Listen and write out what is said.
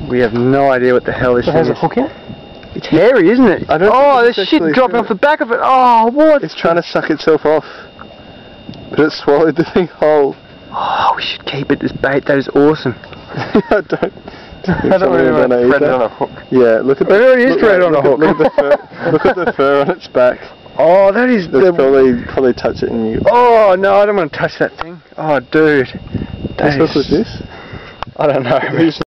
We have no idea what the hell this thing is. Has a hook in it? It's hairy, isn't it? Oh, there's shit dropping off the back of it. Oh, what? It's trying to suck itself off. But it swallowed the thing whole. Oh, we should keep it as bait. That is awesome. I don't really want to thread it on a hook. Yeah, look at the... It already is threaded on a hook. Look at the fur. Look at the fur on its back. Oh, that is... Probably touch it and you... Oh, no, I don't want to touch that thing. Oh, dude. What's with this? I don't know.